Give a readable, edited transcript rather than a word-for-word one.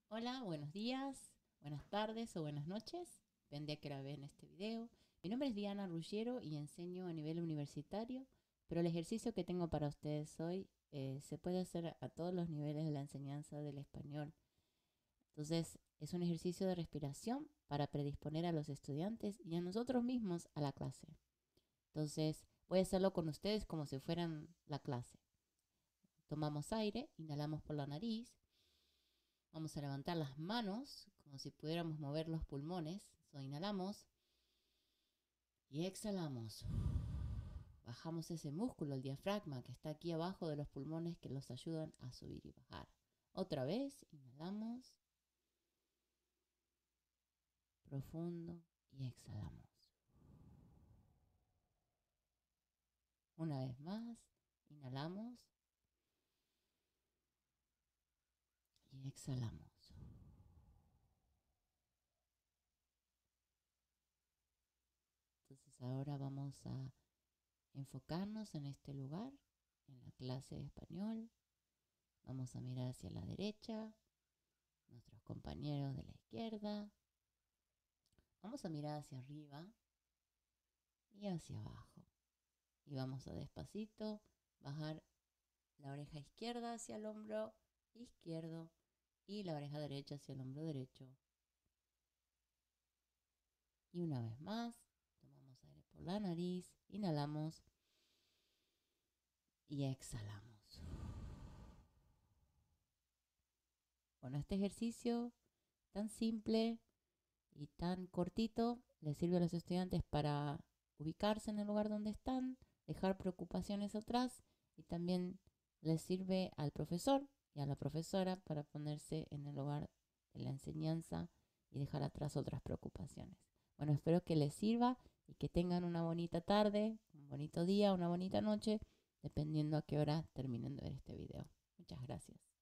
Hola, buenos días, buenas tardes o buenas noches, depende a qué hora ven este video. Mi nombre es Diana Ruggiero y enseño a nivel universitario, pero el ejercicio que tengo para ustedes hoy se puede hacer a todos los niveles de la enseñanza del español. Entonces, es un ejercicio de respiración para predisponer a los estudiantes y a nosotros mismos a la clase. Entonces, voy a hacerlo con ustedes como si fueran la clase. Tomamos aire, inhalamos por la nariz. Vamos a levantar las manos como si pudiéramos mover los pulmones. Inhalamos y exhalamos. Bajamos ese músculo, el diafragma, que está aquí abajo de los pulmones que los ayudan a subir y bajar. Otra vez, inhalamos profundo y exhalamos. Una vez más, inhalamos y exhalamos. Entonces ahora vamos a enfocarnos en este lugar, en la clase de español. Vamos a mirar hacia la derecha, nuestros compañeros de la izquierda. Vamos a mirar hacia arriba y hacia abajo. Y vamos a despacito bajar la oreja izquierda hacia el hombro izquierdo y la oreja derecha hacia el hombro derecho. Y una vez más, tomamos aire por la nariz, inhalamos y exhalamos. Bueno, este ejercicio tan simple y tan cortito le sirve a los estudiantes para ubicarse en el lugar donde están, dejar preocupaciones atrás y también les sirve al profesor y a la profesora para ponerse en el lugar de la enseñanza y dejar atrás otras preocupaciones. Bueno, espero que les sirva y que tengan una bonita tarde, un bonito día, una bonita noche, dependiendo a qué hora terminen de ver este video. Muchas gracias.